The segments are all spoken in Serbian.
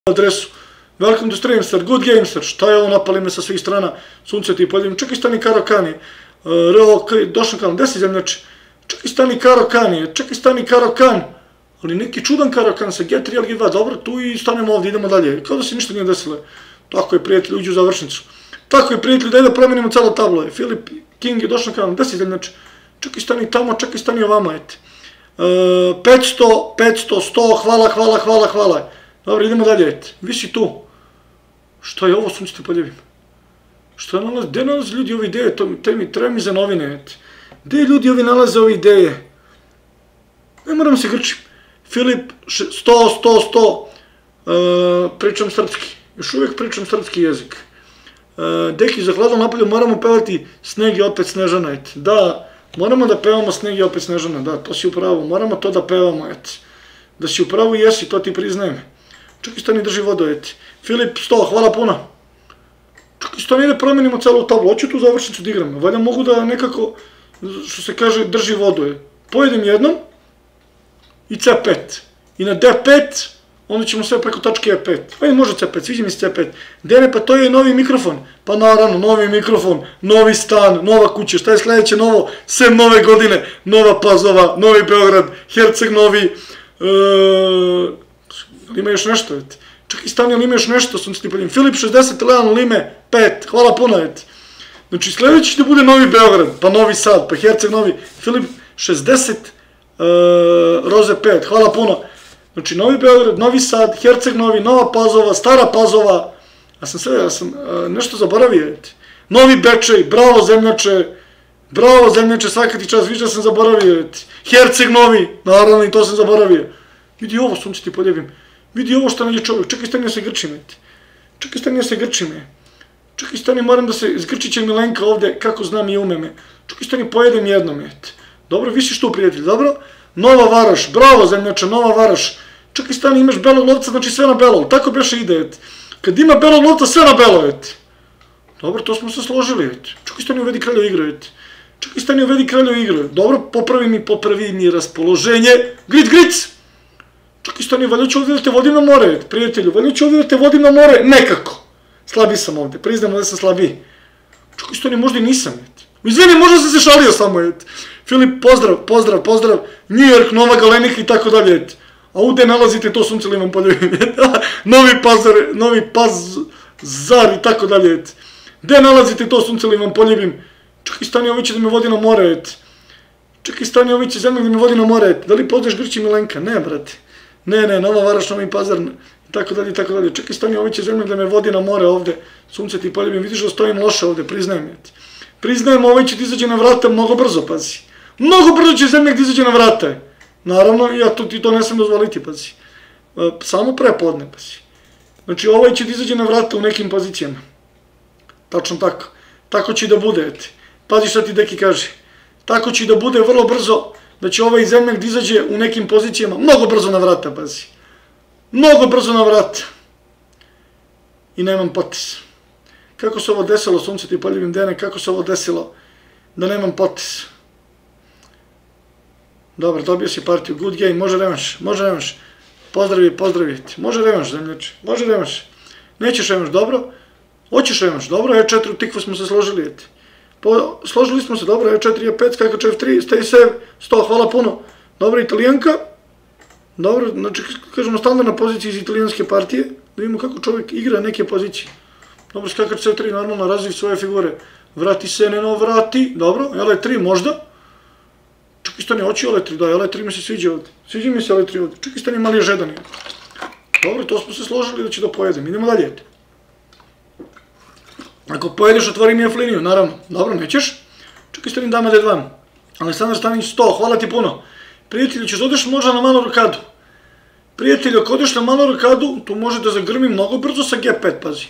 adresu. Welcome to Streamster, good gamester, šta je ovo, napali me sa svih strana, sunce ti poljubim, čekaj stani Karo Kani, došao Kan, gde si zemljači, čekaj stani Karo Kani, čekaj stani Karo Kan, ali neki čudan Karo Kan sa G3 ili G2, dobro, tu i stanemo ovdje, idemo dalje, kao da se ništa nije desilo. Tako je, prijatelji, uđu u završnicu. Tako je, prijatelji, daj da promenimo celo tablo. Filip King je došao Kan, gde si zemljači, čekaj stani tamo, čekaj stani ovama, eti. 500, 100, hvala. Dobro, idemo dalje, eti. Vi si tu. Šta je ovo, sunce ti poljubim? Šta nalazi, gde nalazi ljudi ove ideje? Treba mi za novine, eti. Gde ljudi ovi nalaze ove ideje? Ne moram se grčim. Filip, 100, pričam srpski. Još uvijek pričam srpski jezik. Deki, za hladom napolju moramo pevati Sneg je opet Snežana, eti. Da, moramo da pevamo Sneg je opet Snežana, da, to si upravo. Moramo to da pevamo, eti. Da si upravo jesi, to ti priznajem. Čekaj, stani, drži vodu, eti. Filip, 100, hvala puno. Čekaj, stani da promenimo celu tablu, hoću tu završnicu da igram. Valjda mogu da nekako, što se kaže, drži vodu, je. Pojedem jednom i C5. I na D5, onda ćemo sve preko tačke E5. Ajde, može C5, sviđa mi se C5. Dene, pa to je novi mikrofon. Pa naravno, novi mikrofon, novi stan, nova kuća. Šta je sledeće novo? Sem nove godine, Nova Pazova, Novi Beograd, Herceg Novi. Ima još nešto, eti. Čekaj, stani, ali ima još nešto, sam se ti poljubim. Filip 60, Leon Lime 5, hvala puno, eti. Znači, sledeći da bude Novi Beograd, pa Novi Sad, pa Herceg Novi. Filip 60, Roze 5, hvala puno. Znači, Novi Beograd, Novi Sad, Herceg Novi, Nova Pazova, Stara Pazova. Ja sam nešto zaboravio, eti. Novi Bečej, bravo zemljače, svaka ti čast, viš da sam zaboravio, eti. Herceg Novi, naravno i to sam zaboravio. Vidi ovo, sunce ti poljubim. Vidi ovo što nađe čovjek. Čekaj, stani da se grčim, eti. Čekaj, stani, moram da se zgrčit će Milenka ovde, kako znam i ume me. Čekaj, stani, pojedem jednom, eti. Dobro, visiš tu, prijatelj, dobro? Nova Varoš, bravo zemljače, Nova Varoš. Čekaj, stani, imaš belog lovca, znači sve na belog. Tako beše ide, eti. Kad ima belog lovca, sve na belo, eti. Dobro, to smo se složili, eti. Čekaj, stani, uvedi kralju igru, eti. Dobro, popravi mi raspoloženje. Gric! Čekaj, stani, valjda ću ovdje da te vodim na more, prijatelju, nekako. Slabiji sam ovdje, priznam da sam slabiji. Čekaj, stani, možda i nisam, eti. Izvini, možda sam se šalio samo, eti. Filip, pozdrav, New York, Nova Galenika i tako dalje, eti. A ovdje nalazite to, sunce li vam poljubim, eti. Novi Pazar i tako dalje, eti. Gde nalazite to, sunce li vam poljubim? Čekaj, stani, ovi će da me vodi na more, eti. Da li poznaš Grči Milenka? Ne, brate. Ne, Nova Varoš, Novi Pazar, i tako dalje. Čekaj, stani, ovi će zemlja da me vodi na more ovde. Sunce ti poljubim, vidiš da stojim loše ovde, priznajem, eti. Priznajem, ovaj će ti izađe na vrata mnogo brzo, pazi. Mnogo brzo će zemlja da izađe na vrata. Naravno, ja ti to ne sam dozvoliti, pazi. Samo prepodne, pazi. Znači, ovaj će ti izađe na vrata u nekim pozicijama. Tačno tako. Tako će i da bude, eti. Pazi šta ti Deki kaže. Tako će i da bude vrlo brzo, da će ovaj zemljak da izađe u nekim pozicijama mnogo brzo na vrata, pazi. Mnogo brzo na vrata. I nemam potis. Kako se ovo desilo, sunce ti poljubim, Dene, kako se ovo desilo da nemam potis? Dobro, dobio si partiju, good game, može revanš. Pozdravi, može revanš, zemljače, može revanš. Nećeš revanš, dobro? Hoćeš revanš, dobro, E4 u tikvu smo se složili, eti. Složili smo se, dobro, E4, E5, skakač F3, stay safe, 100, hvala puno. Dobro, Italijanka. Dobro, znači, kažemo, standardna pozicija iz italijanske partije. Da vidimo kako čovjek igra neke pozicije. Dobro, skakač C3, normalno, razvij svoje figure. Vrati se, Neno, vrati. Dobro, L3 možda. Čekaj, stani, hoću L3, da, L3 mi se sviđa ovdje. Sviđa mi se L3 ovdje. Čekaj, stani, mali je žedan. Dobro, to smo se složili da ću da pojedem. Idemo dalje. Ako pojedeš, otvori mi F liniju, naravno. Dobro, nećeš. Čekaj, stani, dama D2. Aleksandar Stanić 100, hvala ti puno. Prijatelju, ćeš da odeš možda na malu rokadu. Prijatelju, ako odeš na malu rokadu, tu može da zagrmi mnogo brzo sa G5, pazi.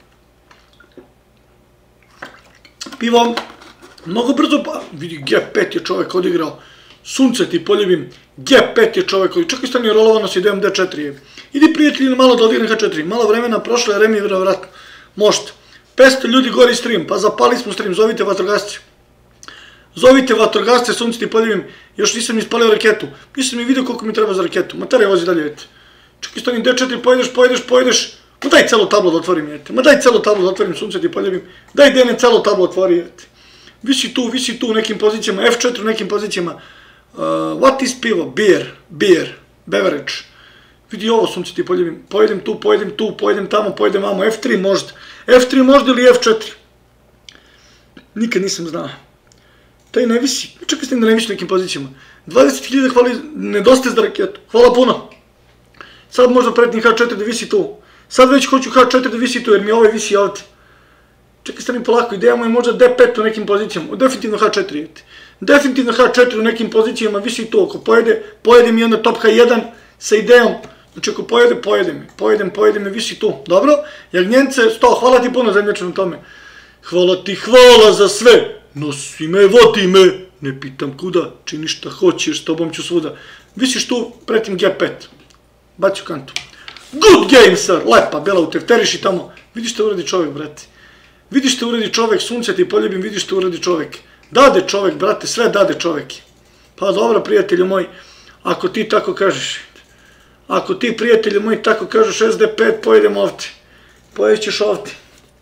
Pivo, mnogo brzo, pa vidi, G5 je čovek odigrao. Sunce ti poljubim, G5 je čovek koji, čekaj, stani, rolovano si, idem D4. Idi, prijatelji, malo da odigram H4. Malo vremena prošlo je, remi vratno. Možete. 500 ljudi gori stream, pa zapali smo stream, zovite vatrogasce, sunce ti poljubim, još nisam ispalio raketu, nisam ni vidio koliko mi treba za raketu, mater je vozi dalje, eti. Čekaj, stani, D4, pojedeš. Ma daj celu tablu da otvorim, jete. Ma daj celu tablu da otvorim, sunce ti poljubim. Daj Dene celu tablu otvori, jete. Visi tu u nekim pozicijama, F4 u nekim pozicijama. What is pivo? Beer, beverage. Vidi ovo, sunce ti poljubim. Pojedem tu, pojedem tamo, pojedem vamo. F3 možda ili F4. Nikad nisam znao. Taj ne visi, čekaj s tim da ne visi u nekim pozicijama. 20.000 hvali, nedostaje za raketu. Hvala puno. Sad možda pretnim H4 da visi tu. Sad već hoću H4 da visi tu jer mi ovaj visi ovdje. Čekaj, stanim polako, ideja mu je možda D5 u nekim pozicijama. Definitivno H4 jete. Definitivno H4 u nekim pozicijama visi tu. Ako pojede mi onda top H1 sa idejom. Znači ako pojede me, visi tu. Dobro? Jagnjence, 100, hvala ti puno zemljače na tome. Hvala za sve. Nosi me, vodi me. Ne pitam kuda, čini šta hoćeš, s tobom ću svuda. Visiš tu, pretim G5. Baci u kantu. Good game, sir! Lepa, bela u tefteriši tamo. Vidiš šta uradi čovjek, brate. Vidiš šta uradi čovjek, sunce ti poljubim, vidiš šta uradi čovjek. Dade čovjek, brate, sve dade čovjek. Pa dobro, prijatelju moj, ako ti tako kažeš. Ako ti, prijatelju moj, tako kažeš SD5, pojedem ovdje. Pojećeš ovdje.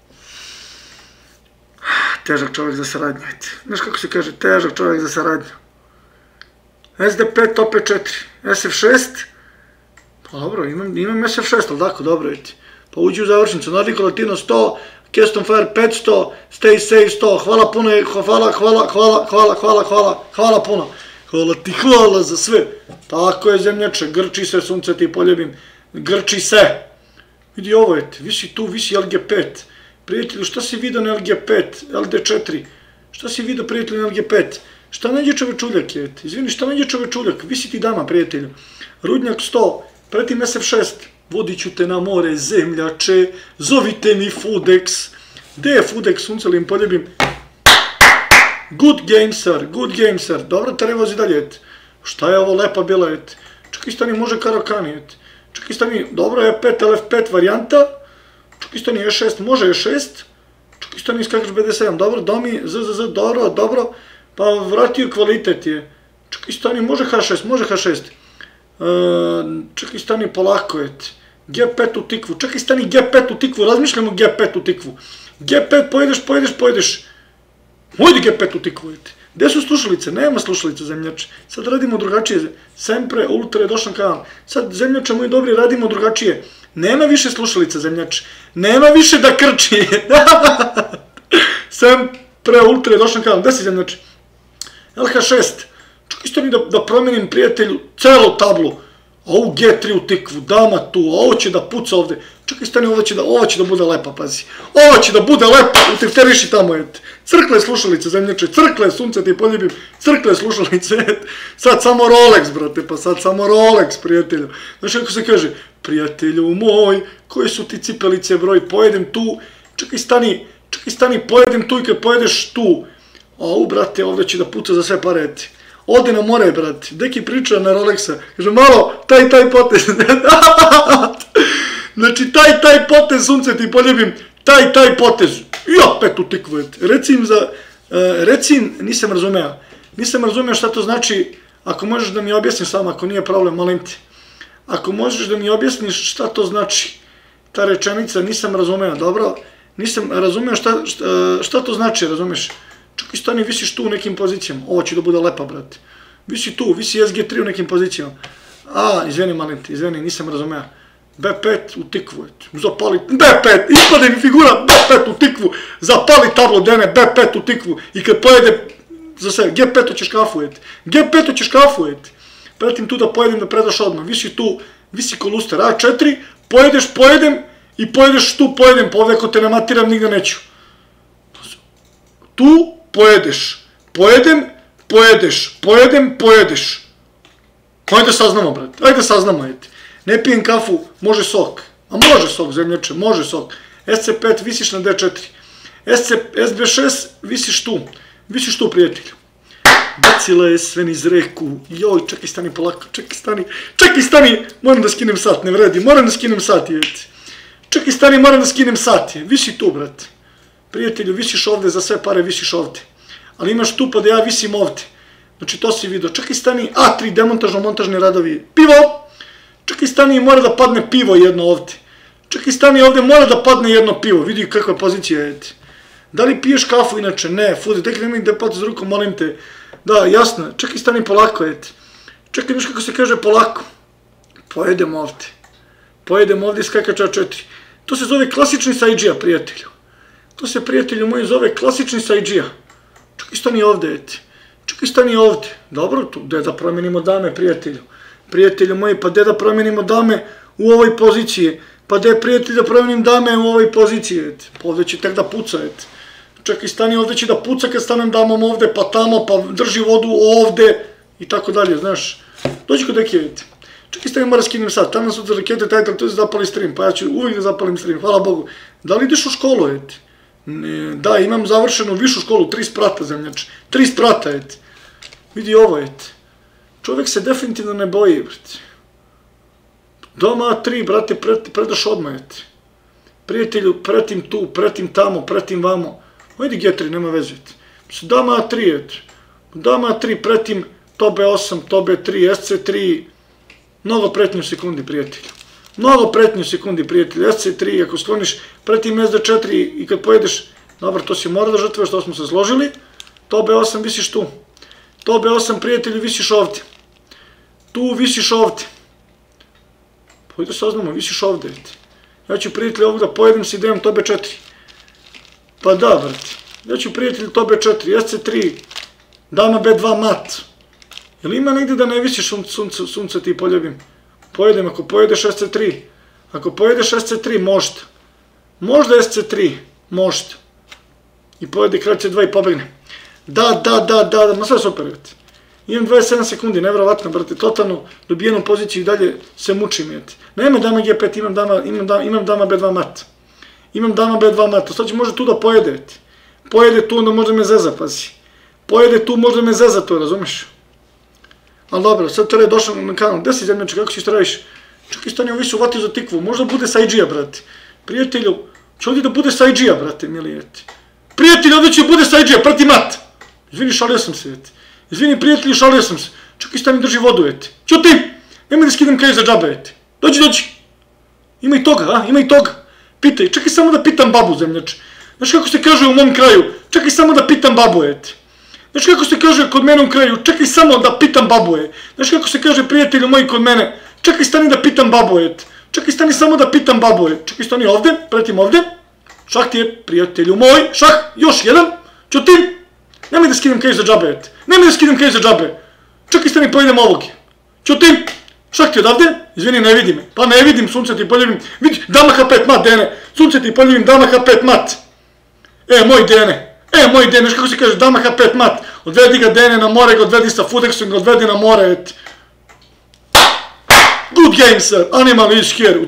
Težak čovjek za saradnju, ajte. Znaš kako se kaže, težak čovjek za saradnju. SD5, top E4, SF6. Pa dobro, imam SF6, ali tako, dobro, ajte. Pa uđi u završnicu, Nordico Latino 100, Keston Fire 500, Stay Safe 100, hvala puno, hvala puno. Hvala ti, hvala za sve. Tako je zemljače, grči se, sunce ti poljubim, grči se. Vidi ovo, ajte, visi tu, visi LG5. Prijatelju, šta si vidio na LG5, LD4? Šta si vidio, prijatelju, na LG5? Šta nađe čovečuljak, jete? Izvini, šta nađe čovečuljak? Visi ti dama, prijatelju. Rudnjak 100, pretim SF6. Vodit ću te na more, zemljače. Zovite mi Foodex. Gde je Foodex, sunce li im poljubim? Good game, sir. Dobro, te revozi dalje, jete. Šta je ovo lepa bila, jete? Čekaj, stani, može Karakani, jete. Čekaj, stani, dobro, E5, LF5 varijanta. Čekaj, stani, E6, može E6. Čekaj, stani, skakaš BD7, dobro, domi, ZZZ, dobro. Pa vratio kvalitet je. Čekaj, stani, može H6. Čekaj, stani, polako, jete. G5 u tikvu, čekaj, stani, G5 u tikvu, razmišljamo G5 u tikvu. G5, pojedeš. Ujdi G5 u tikvu, jete. Gde su slušalice? Nema slušalice, zemljače. Sad radimo drugačije. Sempre, ultra je došao kanal. Sad, zemljače moji dobri, radimo drugačije. Nema više slušalica, zemljače. Nema više da krči. Sempre, ultra je došao kanal. Gde si, zemljače? LH6. Čekaj, stani da promenim, prijatelju, celu tablu. Ovu G3 u tikvu, dama tu, ovo će da puca ovde. Čekaj, stani, ovo će da bude lepa, pazi. Ovo će da bude lepa, u tefteriši tamo, jete. Crkle slušalice, zemljače, crkle, sunce ti poljubim, crkle slušalice, sad samo Rolex, brate, pa sad samo Rolex, prijatelju. Znaš kako se kaže, prijatelju moj, koje su ti cipelice broj, pojedem tu, čekaj, stani, pojedem tu i kad pojedeš tu. Ovu, brate, ovde će da puca za sve pare, jete. Ode na more, brate, deki priča na Rolexa, kaže, malo, taj potez, znači, taj potez, sunce ti poljubim, taj potez, i opet u tikvu, recim, nisam razumeo šta to znači, ako možeš da mi objasniš samo, ako nije problem, molim ti, ako možeš da mi objasniš šta to znači, ta rečenica, nisam razumeo, dobro, nisam razumeo šta to znači, razumeš, čekaj, stani, visiš tu u nekim pozicijama, ovo će da bude lepa, brate, visi tu, visi SG3 u nekim pozicijama, izvini, molim ti, nisam razumeo, B5 u tikvu, zapali, B5, ispade mi figura, B5 u tikvu, zapali tablo Dene, B5 u tikvu, i kad pojede, za sve, G5 će škafu, pretim tu da pojedem da predaš odmah, visi tu, visi koluster, A4, pojedem, i pojedeš tu, pa ovdje ako te namatiram, nigde neću. Tu, pojedeš. Ajde saznamo, brate, ajte. Ne pijem kafu, može sok. A može sok, zemljače, može sok. SC5, visiš na D4. SB6, visiš tu, prijatelju. Bacila je sve niz reku. Joj, čekaj, stani polako, čekaj, stani, moram da skinem sat, ne vredi, moram da skinem sat, jete. Čekaj, stani, moram da skinem sat, visi tu, brate. Prijatelju, visiš ovde, za sve pare visiš ovde. Ali imaš tu pa da ja visim ovde. Znači, to si vidio. Čekaj, stani, A3, demontažno-montažni radovi. Pivo! Čekaj, stani, mora da padne pivo jedno ovde. Čekaj, stani, ovde mora da padne jedno pivo. Vidi kakva pozicija je. Da li piješ kafu inače? Ne, Fude, tek nemoj da pati s rukom, molim te. Da, jasno. Čekaj, stani polako, Čekaj, znaš kako se kaže polako. Pojedemo ovde. Pojedemo ovde skakača 4. To se zove klasični sajdžija, prijatelju. To se, prijatelju moji, zove klasični sajdžija. Čekaj, stani ovde, Čekaj, stani ovde. Dobro, tu, gde da promenimo dame, prijatelju? Prijatelju moji, pa gde da promenimo dame u ovoj poziciji? Pa gde je, prijatelj, da promenim dame u ovoj poziciji, Pa ovde će tek da puca, Čekaj, stani, ovde će da puca kad stanem damom ovde, pa tamo, pa drži vodu ovde, i tako dalje, znaš. Dođi kod Ekije, Čekaj, stani, mora skinem sad, tamo su za rakete title, tu se zapali stream, pa ja ću uvijek da zapalim stream, hvala Bogu. Da li ideš u školu, Da, imam završenu višu školu, 3 sprata, zemljač, 3 sprata, Vidi ovo, Čovjek se definitivno ne boji, Doma 3, brate, predaš odmah, Prijatelju, pretim tu, pretim tamo, pretim vamo. Ojdi G3, nema veze, Dama 3, Dama 3, pretim to B8, to B3, SC3, mnogo pretnje u sekundi, prijatelju. Mnogo pretnje u sekundi, prijatelju. SC3, ako skloniš, pretim SD4 i kad pojedeš, dobro, to si mora da žrtvuješ, to smo se složili. To B8 visiš tu. To B8, prijatelju, visiš ovde. Tu visiš ovde. Pojde saznamo, visiš ovde, Ja ću, prijatelju, ovdje da pojedem si idem to B4. Pa da, brate. Ja ću, prijatelju, to B4, SC3, dama B2 mat. Jel ima negdje da ne visiš sunce ti poljubim? Pojedem, ako pojedeš SC3. Ako pojedeš SC3, možda. Možda SC3, možda. I pojede kralj C2 i pobegne. Da, ma sve super, brate. Imam 27 sekundi, nevjerovatno, brate, totalno dobijenu poziciju i dalje se mučim, Nema dama G5, imam dama B2 mat. Imam dama B2 mat, sad će može tu da pojede, Pojede tu, onda možda me zeza, pazi. Pojede tu, možda me zeza to, razumiješ? Ali dobro, sad tada je došao na kanal, gde si zemljače, kako si stradiš? Čekaj, stani, ovi su uvati za tikvu, možda bude sajdžija, brate. Prijatelju, će ovdje da bude sajdžija, brate, milijeti. Prijatelju, ovdje će bude sajdžija, prati mat. Izvini, šalio sam se, Izvini, prijatelji, šalio sam se. Čekaj, stani, drži vodu, Ćuti, nemoj da skidam kaj za džabe, Dođi. Ima i toga, ima i toga. Pitaj, čekaj samo da pitam babu, zemljače. Znaš kako se kaže u mom kraju, čekaj samo da pitam babu, Znaš kako se kaže kod mene u kraju, čekaj samo da pitam babu, Znaš kako se kaže, prijatelju moji, kod mene, čekaj stani da pitam babu, Čekaj stani samo da pitam babu, Čekaj stani ovde, pretim ovde. Šah ti je, prijatelju moj, šah, još jedan. Ćutim, nemoj da skidam kaj za džabe, Nemoj da skidam kaj za džabe. Čekaj stani, pojedem ovog. Ćutim, šah ti odavde, izvini, ne vidi me. Pa ne vidim, sunce ti poljubim, vidi, dama H5 mat, Dene. Sunce ti poljubim, dama H5 mat. Moj Dene, znaš kako se kaže, dama H5 mat, odvedi ga Dene na more, ga odvedi sa Fudexom, ga odvedi na more, Good game, sir, animal is here.